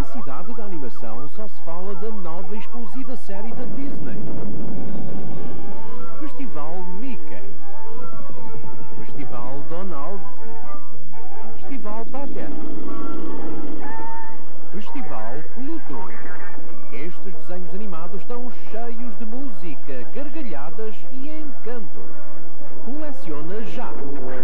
cidade da animação só se fala da nova e explosiva série da Disney. Festival Mickey. Festival Donald. Festival Pateta. Festival Pluto. Estes desenhos animados estão cheios de música, gargalhadas e encanto. Coleciona já!